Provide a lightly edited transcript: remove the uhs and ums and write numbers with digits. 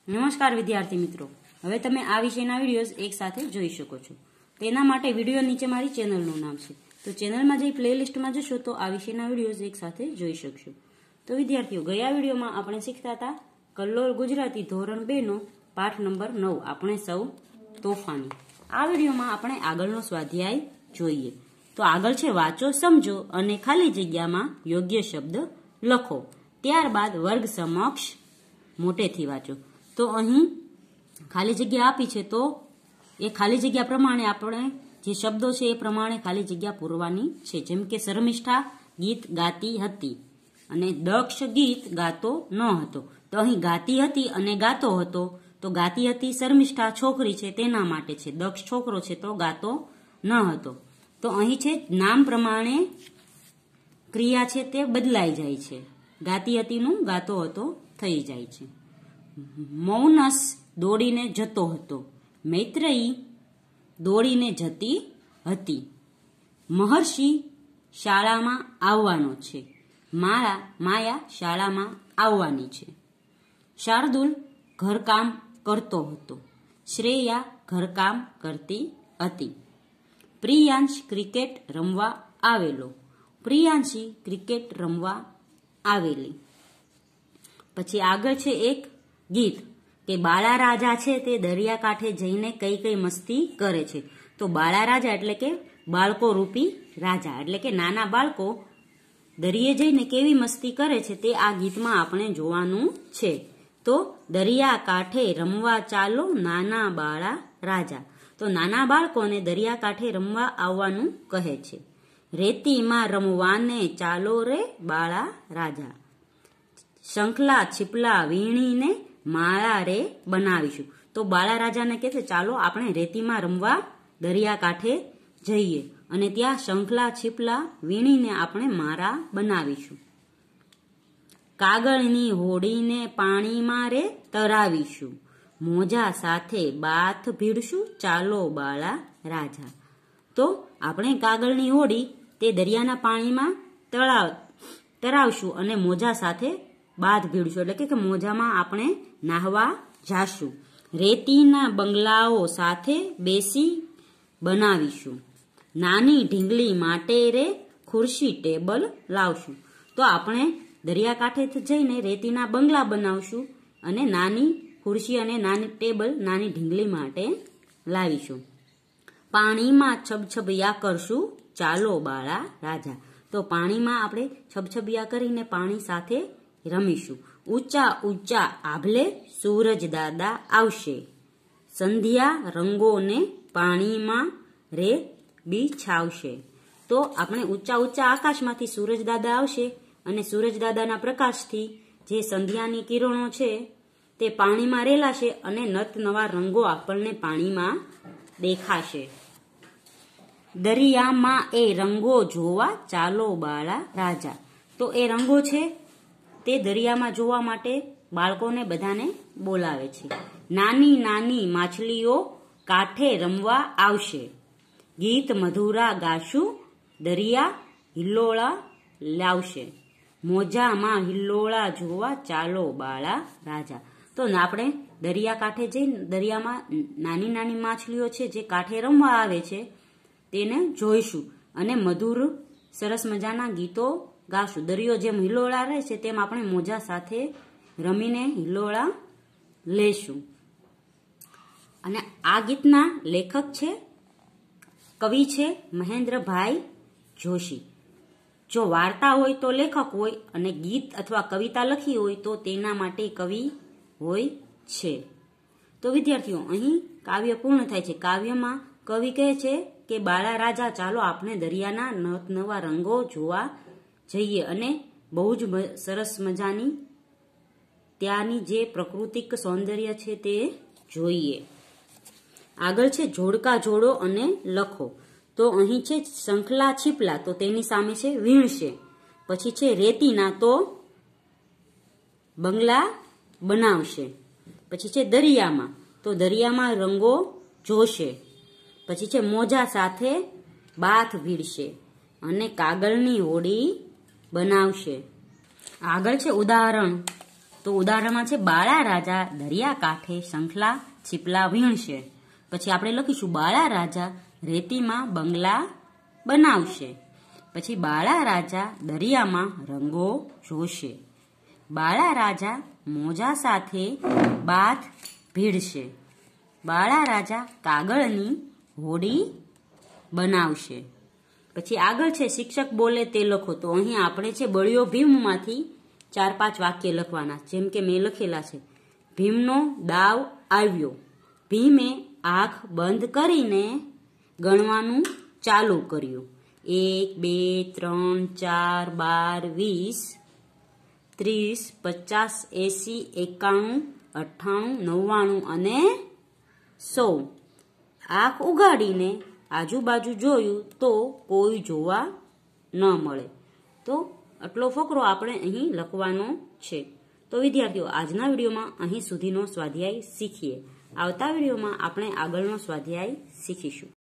નમસ્કાર વિદ્યાર્થી મિત્રો, હવે તમે આ વિષયના વિડીયોઝ એક સાથે જોઈ શકો છો. તેના માટે વિડીયો નીચે મારી ચેનલનું નામ છે, તો ચેનલમાં જઈ પ્લેલિસ્ટમાં જશો તો આ વિષયના વિડીયોઝ એક સાથે જોઈ શકશો. તો વિદ્યાર્થીઓ, ગયા વિડીયોમાં આપણે શીખતા હતા કલ્લોલ ગુજરાતી ધોરણ 2 નો પાઠ નંબર 9 આપણે સૌ તોફાની. આ વિડીયોમાં આપણે આગળનો સ્વાધ્યાય જોઈએ. તો આગળ છે વાંચો, સમજો અને ખાલી જગ્યામાં યોગ્ય શબ્દ લખો. ત્યારબાદ વર્ગ સમક્ષ મોટેથી વાંચો. તો અહીં ખાલી જગ્યા આપી છે, તો એ ખાલી જગ્યા પ્રમાણે આપણે જે શબ્દો છે એ પ્રમાણે ખાલી જગ્યા પૂરવાની છે. જેમ કે શર્મિષ્ઠા ગીત ગાતી હતી અને દક્ષ ગીત ગાતો ન હતો. તો અહીં ગાતી હતી અને ગાતો હતો. તો ગાતી હતી શર્મિષ્ઠા છોકરી છે તેના માટે છે, દક્ષ છોકરો છે તો ગાતો ન હતો. તો અહીં છે નામ પ્રમાણે ક્રિયા છે તે બદલાઈ જાય છે. ગાતી હતીનું ગાતો હતો થઈ જાય છે. મૌનસ દોડીને જતો હતો, મૈત્રેયી દોડીને જતી હતી. મહર્ષિ શાળામાં આવવાનો છે, માયા શાળામાં આવવાની છે. શાર્દુલ ઘરકામ કરતો હતો, શ્રેયા ઘરકામ કરતી હતી. પ્રિયાંશ ક્રિકેટ રમવા આવેલો, પ્રિયાંશી ક્રિકેટ રમવા આવેલી. પછી આગળ છે એક ગીત કે બાળા રાજા છે તે દરિયાકાંઠે જઈને કઈ કઈ મસ્તી કરે છે. તો બાળા રાજા એટલે કે બાળકો રૂપી રાજા, એટલે કે નાના બાળકો દરિયે જઈને કેવી મસ્તી કરે છે તે આ ગીતમાં આપણે જોવાનું છે. તો દરિયાકાંઠે રમવા ચાલો નાના બાળા રાજા. તો નાના બાળકોને દરિયાકાંઠે રમવા આવવાનું કહે છે. રેતીમાં રમવાને ચાલો રે બાળા રાજા. શંખલા છીપલા વીણીને માળા રે બનાવીશું. તો બાળા રાજાને કહે છે ચાલો આપણે રેતીમાં રમવા દરિયાકાંઠે જઈએ અને ત્યાં શંખલા છીપલા વીણીને આપણે માળા બનાવીશું. કાગળની હોડીને પાણીમાં રે તરાવીશું, મોજા સાથે બાથ ભીડશું ચાલો બાળા રાજા. તો આપણે કાગળની હોડી તે દરિયાના પાણીમાં તરાવશું અને મોજા સાથે બાથ ભીડશું, એટલે કે મોજામાં આપણે નાહવા જાશું. રેતીના બંગલાઓ સાથે બેસી બનાવીશું, નાની ઢીંગલી માટે રે ખુરશી ટેબલ લાવશું. તો આપણે દરિયાકાંઠે જઈને રેતીના બંગલા બનાવશું અને નાની ખુરશી અને નાની ટેબલ, નાની ઢીંગલી માટે લાવીશું. પાણીમાં છબછબિયા કરશું ચાલો બાળા રાજા. તો પાણીમાં આપણે છબછબિયા કરીને પાણી સાથે રમીશું. ઊંચા ઊંચા આભલે સૂરજ દાદા આવશે, સંધ્યા રંગોને પાણીમાં રે બિછાવશે. તો આપણે ઊંચા ઊંચા આકાશમાંથી સૂરજ દાદા આવશે અને સૂરજ દાદાના પ્રકાશથી જે સંધ્યાની કિરણો છે તે પાણીમાં રેલાશે અને નત નવા રંગો આપણને પાણીમાં દેખાશે. દરિયામાં એ રંગો જોવા ચાલો બાળા રાજા. તો એ રંગો છે તે દરિયામાં જોવા માટે બાળકોને બધાને બોલાવે છે. નાની નાની માછલીઓ કાંઠે રમવા આવશે, ગીત મધુરા ગાશું દરિયા હિલ્લોળા લાવશે. મોજામાં હિલ્લોળા જોવા ચાલો બાળા રાજા. તો આપણે દરિયાકાંઠે જઈને દરિયામાં નાની નાની માછલીઓ છે જે કાંઠે રમવા આવે છે તેને જોઈશું અને મધુર સરસ મજાના ગીતો ગાશું. દરિયો જેમ હિલ્લોળા રહે છે તેમ આપણે મોજા સાથે રમીને હિલ્લોળા લેશું. અને આ ગીતના લેખક છે, કવિ છે મહેન્દ્રભાઈ જોશી. જો વાર્તા હોય તો લેખક હોય અને ગીત અથવા કવિતા લખી હોય તો તેના માટે કવિ હોય છે. તો વિદ્યાર્થીઓ, અહીં કાવ્ય પૂર્ણ થાય છે. કાવ્યમાં કવિ કહે છે કે બાળા રાજા ચાલો આપણે દરિયાના નવા રંગો જોવા જઈએ અને બહુ જ સરસ મજાની ત્યાંની જે પ્રાકૃતિક સૌંદર્ય છે તે જોઈએ. આગળ છે જોડકા જોડો અને લખો. તો અહીં છે શંખલા છીપલા, તો તેની સામે છે વીણશે. પછી છે રેતીના, તો બંગલા બનાવશે. પછી છે દરિયામાં, તો દરિયામાં રંગો જોશે. પછી છે મોજા સાથે બાથ ભીડશે અને કાગળની હોડી બનાવશે. આગળ છે ઉદાહરણ તો ઉદાહરણમાં છે બાળા રાજા દરિયા કાંઠે શંખલા છીપલા વીણશે. પછી આપણે લખીશું બાળા રાજા રેતીમાં બંગલા બનાવશે. પછી બાળા રાજા દરિયામાં રંગો જોશે. બાળા રાજા મોજા સાથે બાથ ભીડશે. બાળા રાજા કાગળની હોડી બનાવશે. પછી આગળ છે શિક્ષક બોલે તે લખો. તો અહીં આપણે છે બળિયો ભીમમાંથી 4-5 વાક્ય લખવાના. જેમ કે મેં લખેલા છે, ભીમનો દાવ આવ્યો. ભીમે આંખ બંધ કરીને ગણવાનું ચાલુ કર્યું. 1, 2, 3, 4, 12, 20, 30, 80, 91, 98, 99 અને 100. આંખ ઉગાડીને આજુબાજુ જોયું તો કોઈ જોવા ન મળે. તો આટલો ફકરો આપણે અહીં લખવાનો છે. તો વિદ્યાર્થીઓ, આજના વિડીયોમાં અહીં સુધીનો સ્વાધ્યાય શીખીએ. આવતા વિડીયોમાં આપણે આગળનો સ્વાધ્યાય શીખીશું.